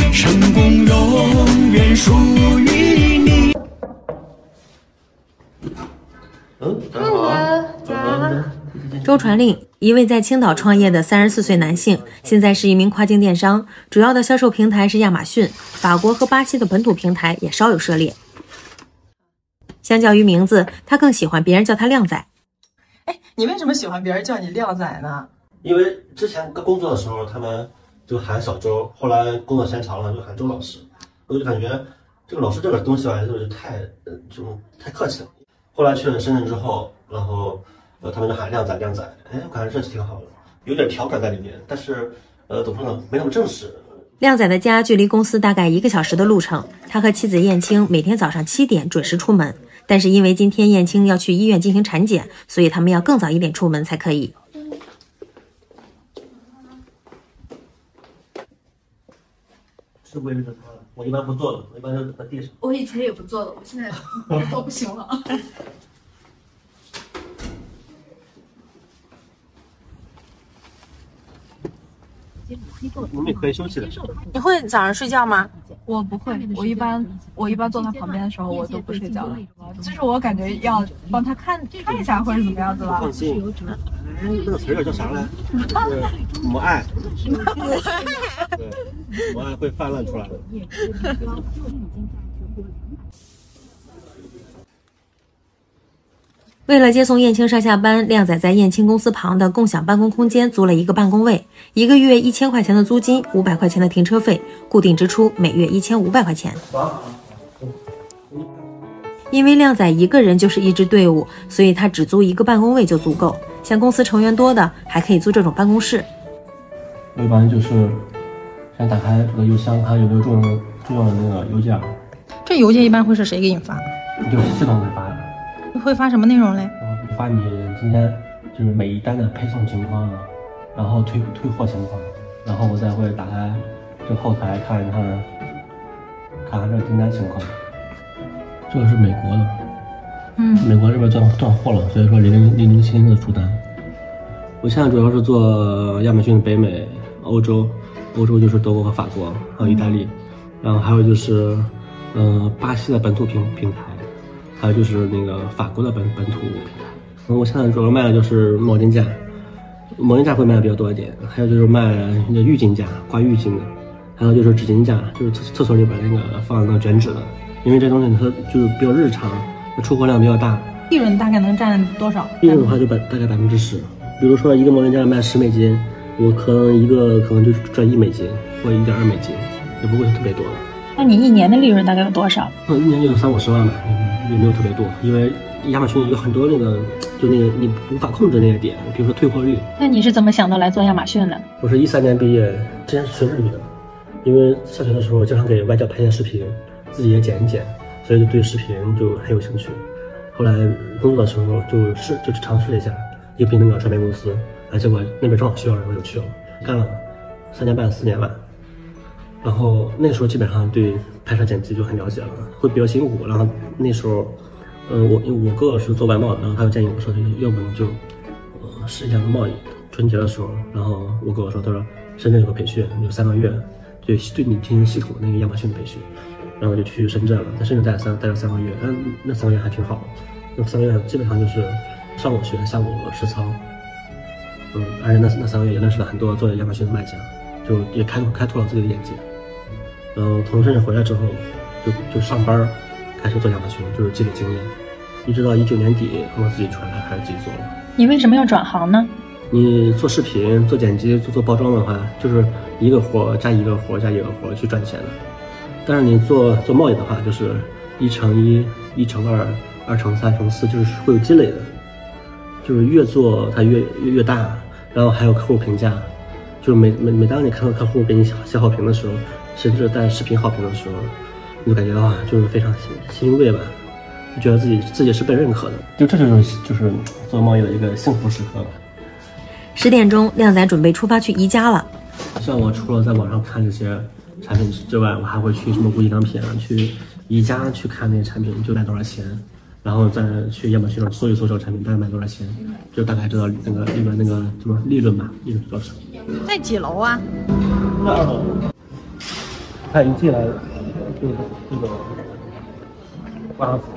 成功永远属于你。 大家好， 周传令，一位在青岛创业的34岁男性，现在是一名跨境电商，主要的销售平台是亚马逊，法国和巴西的本土平台也稍有涉猎。相较于名字，他更喜欢别人叫他靓仔。 哎，你为什么喜欢别人叫你靓仔呢？ 因为之前刚工作的时候，他们就喊小周，后来工作时间长了就喊周老师，我就感觉这个老师这个东西吧，就是太客气了。后来去了深圳之后，然后他们就喊靓仔靓仔，哎，我感觉这是挺好的，有点调侃在里面，但是怎么说呢，没那么正式。 靓仔的家距离公司大概1个小时的路程，他和妻子燕青每天早上7点准时出门，但是因为今天燕青要去医院进行产检，所以他们要更早一点出门才可以。 是不会是他了，我一般不做的，我一般就在地上。 我以前也不做的，我现在都不行了。 你们也可以休息的。 你会早上睡觉吗？ 我不会，我一般坐他旁边的时候，我都不睡觉了。就是我感觉要帮他看一下或者怎么样子吧。 放心，那个词儿叫啥来？母爱。对，母爱会泛滥出来的。 为了接送燕青上下班，靓仔在燕青公司旁的共享办公空间租了一个办公位，1个月1000块钱的租金，500块钱的停车费，固定支出每月1500块钱。因为靓仔一个人就是一支队伍，所以他只租一个办公位就足够。像公司成员多的，还可以租这种办公室。 我一般就是先打开这个邮箱，看有没有重要的那个邮件。 这邮件一般会是谁给你发？ 就是系统会发的。 会发什么内容嘞？ 发你今天就是每一单的配送情况，然后退货情况，然后我再会打开这后台看一看这个订单情况。这个是美国的，美国这边断货了，所以说0007的出单。我现在主要是做亚马逊的北美、欧洲就是德国和法国，还有意大利，然后还有就是巴西的本土平台。还有就是那个法国的本土平台，我现在主要卖的就是毛巾架会卖的比较多一点，还有就是卖浴巾架挂浴巾的，还有就是纸巾架，就是厕所里边那个放那个卷纸的，因为这东西它就是比较日常，出货量比较大。 利润大概能占多少？ 利润的话就大概10%，比如说一个毛巾架卖10美金，我可能就赚1美金或1.2美金，也不会特别多。 那你一年的利润大概有多少？ 一年就有30-50万吧，也没有特别多，因为亚马逊有很多那个你无法控制那个点，比如说退货率。 那你是怎么想到来做亚马逊的？ 我是13年毕业，之前是学日语的，因为上学的时候经常给外教拍些视频，自己也剪一剪，所以就对视频就很有兴趣。后来工作的时候就尝试了一下，应聘那个传媒公司，结果那边正好需要人，我就去了，干了3年半4年吧。然后那时候基本上对拍摄剪辑就很了解了，会比较辛苦。然后那时候，我哥哥是做外贸的，然后他就建议我说，要不你就试一下做贸易。春节的时候，然后我哥哥说，他说深圳有个培训，有3个月，对你进行系统的那个亚马逊的培训，然后我就去深圳了，在深圳待了3个月，那3个月还挺好，那3个月基本上就是上午学，下午实操，而且那3个月也认识了很多做亚马逊的卖家，就也开拓了自己的眼界。然后从深圳回来之后，就上班，开始做亚马逊，就是积累经验，一直到19年底，我自己出来开始自己做了。 你为什么要转行呢？ 你做视频、做剪辑、做包装的话，就是一个活加一个活加一个活去赚钱的。但是你做贸易的话，就是1×1、1×2、2×3×4，就是会有积累的，就是越做它越大，然后还有客户评价，就是每当你看到客户给你写好评的时候，甚至在视频好评的时候，你就感觉就是非常欣慰吧，就觉得自己是被认可的，这就是做贸易的一个幸福时刻吧。 10点钟，靓仔准备出发去宜家了。 像我除了在网上看这些产品之外，我还会去什么无印良品啊，去宜家去看那些产品就卖多少钱，然后再去亚马逊上搜一搜这个产品大概卖多少钱，就大概知道那个里面那个什么利润吧，利润多少。 在几楼啊？ 在2楼。 看一进来就是这个袜子，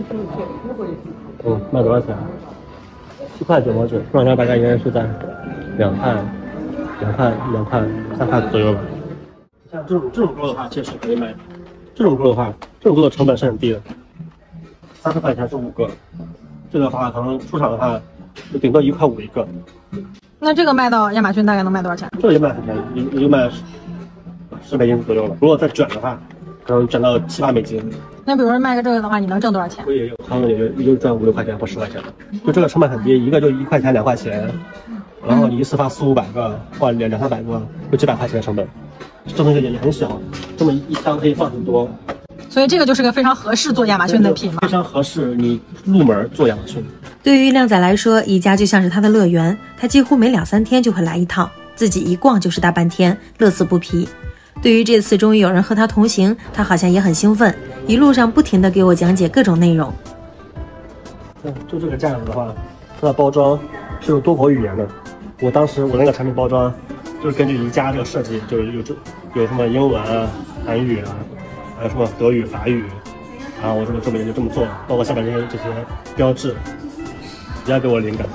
卖多少钱？7块9毛9，市场价大概应该是在2块、3块左右吧。像这种锅的话，其实可以买。这种锅的话，这种锅的成本是很低的，30块钱是5个。这个的话，可能出厂的话，就顶多1块5一个。 那这个卖到亚马逊大概能卖多少钱？ 这个也卖很便宜，也就卖10美金左右了。如果再卷的话，可能卷到7、8美金。 那比如说卖个这个的话，你能挣多少钱？ 我也有，他们也就赚5、6块钱或10块钱的。就这个成本很低，一个就1块钱、2块钱，然后你一次发400、500个，或200、300个，就几百块钱的成本。这东西也很小，这么一箱可以放很多。 所以这个就是个非常合适做亚马逊的品嘛， 非常合适你入门做亚马逊。 对于靓仔来说，宜家就像是他的乐园，他几乎每2、3天就会来一趟，自己一逛就是大半天，乐此不疲。对于这次终于有人和他同行，他好像也很兴奋，一路上不停地给我讲解各种内容。 就这个架子的话，它的包装是用多国语言的。我当时我那个产品包装就是根据宜家这个设计，就是有什么英文啊、韩语啊，还有什么德语、法语，然后我这么就这么做，包括下面这些标志，宜家给我灵感。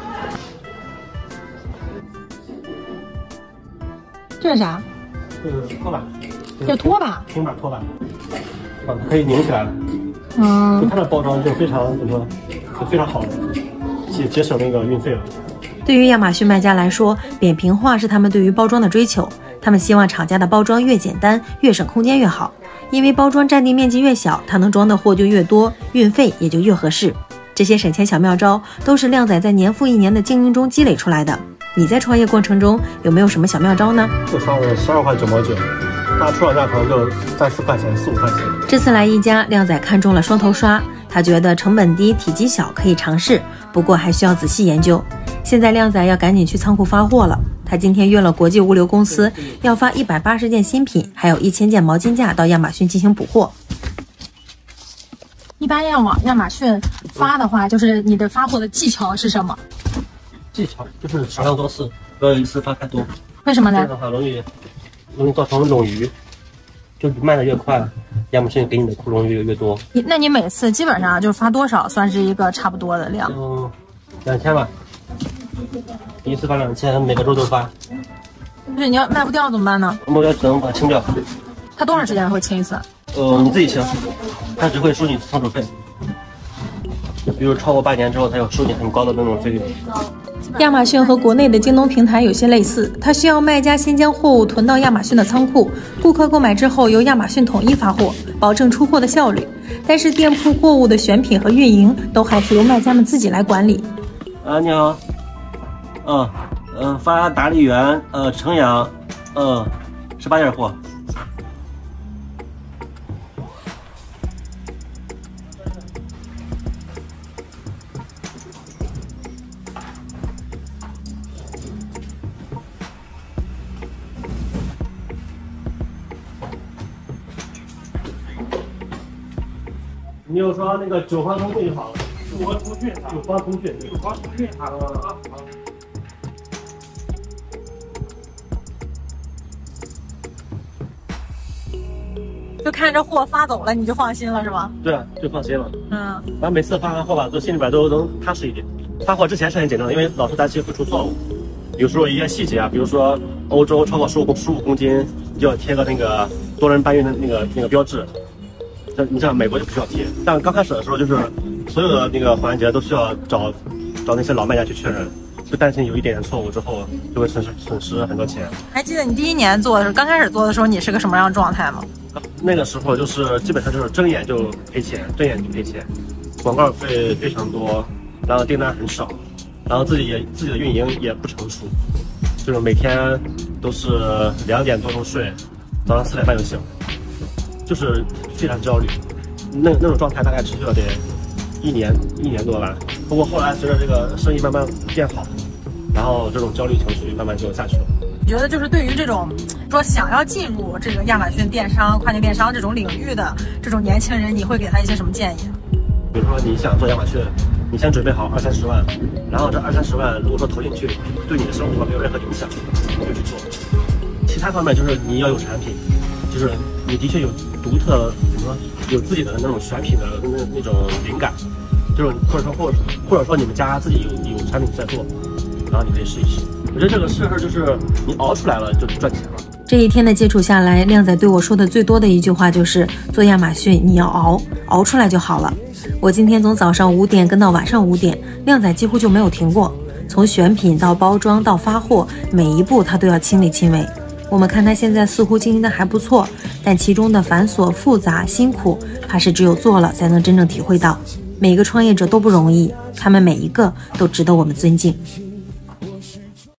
这是啥？ 拖把， 这拖把， 平板拖把，可以拧起来了。就它的包装就非常怎么说，就非常好，节省那个运费了。 对于亚马逊卖家来说，扁平化是他们对于包装的追求。他们希望厂家的包装越简单，越省空间越好，因为包装占地面积越小，它能装的货就越多，运费也就越合适。这些省钱小妙招都是靓仔在年复一年的经营中积累出来的。你在创业过程中有没有什么小妙招呢？ 我刷了12块9毛9，它出厂价可能就3、4块钱、4、5块钱。 这次来宜家，靓仔看中了双头刷，他觉得成本低、体积小，可以尝试，不过还需要仔细研究。现在靓仔要赶紧去仓库发货了，他今天约了国际物流公司，要发180件新品，还有1000件毛巾架到亚马逊进行补货。 一般要往亚马逊发的话，就是你的发货的技巧是什么？ 技巧就是少量多次，不要一次发太多。 为什么呢？ 这样的话容易造成冗余，就卖的越快，亚马逊给你的库容越多。 那你每次基本上就发多少算是一个差不多的量 ？2000吧，一次发2000，每个周都发。 就是你要卖不掉怎么办呢？ 我要只能把它清掉。 它多长时间会清一次？ 你自己清，它只会收你仓储费。比如超过8年之后，它要收你很高的那种费用。 亚马逊和国内的京东平台有些类似，它需要卖家先将货物囤到亚马逊的仓库，顾客购买之后由亚马逊统一发货，保证出货的效率。但是店铺货物的选品和运营都还是由卖家们自己来管理。 你好，发达利园，城阳，18件货。你有说那个9方通讯就好了，9方通讯好了。 就看着货发走了，你就放心了是吗？ 对啊，就放心了。反正每次发完货吧，都心里边都能踏实一点。发货之前是很紧张的，因为老是担心会出错误，有时候一些细节啊，比如说欧洲超过15公斤，你就要贴个那个多人搬运的那个标志。你像美国就不需要贴，但刚开始的时候就是所有的那个环节都需要找那些老卖家去确认，就担心有一点点错误之后就会损失很多钱。 还记得你第1年做的时候，刚开始做的时候你是个什么样的状态吗？ 那个时候就是基本上就是睁眼就赔钱，广告费非常多，然后订单很少，然后自己的运营也不成熟，就是每天都是2点多钟睡，早上4点半就醒。就是非常焦虑，那种状态大概持续了得一年多吧。不过后来随着这个生意慢慢变好，然后这种焦虑情绪慢慢就下去了。 你觉得就是对于这种说想要进入这个亚马逊电商、跨境电商这种领域的这种年轻人，你会给他一些什么建议？ 比如说你想做亚马逊，你先准备好20-30万，然后这20-30万如果说投进去对你的生活没有任何影响，你就去做。其他方面就是你要有产品，就是你你的确有独特怎么说，有自己的那种选品的那种灵感，就是或者说你们家自己有产品在做，然后你可以试一试。我觉得这个事儿就是你熬出来了就赚钱了。 这一天的接触下来，靓仔对我说的最多的一句话就是做亚马逊你要熬出来就好了。我今天从早上5点跟到晚上5点，靓仔几乎就没有停过，从选品到包装到发货，每一步他都要亲力亲为。我们看他现在似乎经营的还不错，但其中的繁琐复杂辛苦，怕是只有做了才能真正体会到。每个创业者都不容易，他们每一个都值得我们尊敬。